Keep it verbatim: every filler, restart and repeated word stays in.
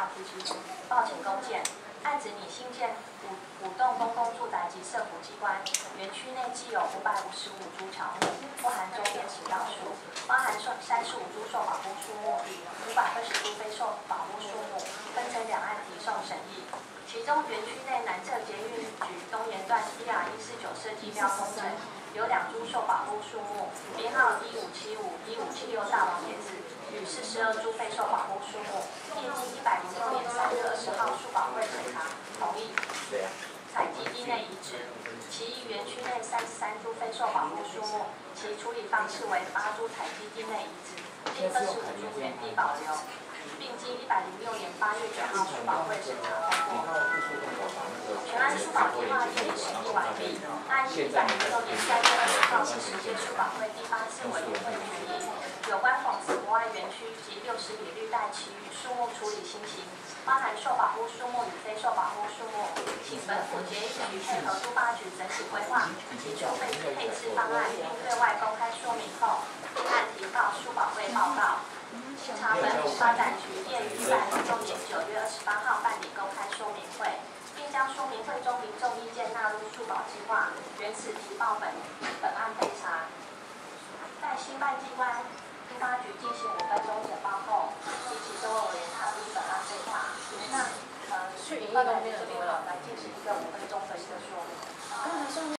提起报请公件，案指拟新建五五栋公共住宅及社福机关，园区内既有五百五十五株乔木，不含周边行道树，包含三十五株受保护树木与五百二十株非受保护树木，分成两案提送审议。其中园区内南侧捷运局东沿段 D R 一四九设计标工程有两株受保护树木，编号一五七五、一五七六大王椰子。 与四十二株非受保护树木，业经一百零六年三月二十号树保会审查同意采集地内移植。其余园区内三十三株非受保护树木，其处理方式为八株采集地内移植，另二十五株原地保留，并经一百零六年八月九号树保会审查通过。全案树保计划已审议完毕，按一百零六年三月二十号第十届树保会第八次委员会决议。 有关讽刺国外园区及六十里绿带其余树木处理情形，包含受保护树木与非受保护树木，请本府捷运局配合都发局整体规划，提出配配置方案，并对外公开说明后，并按提报树保会报告。经查本府发展局业于一百零六年九月二十八号办理公开说明会，并将说明会中民众意见纳入树保计划，原此提报本本案备查。待新办机关。 都发局进行五分钟简报后，提起周委员踏入本案对话。那呃，报告这边来进行一个五分钟的一个说明。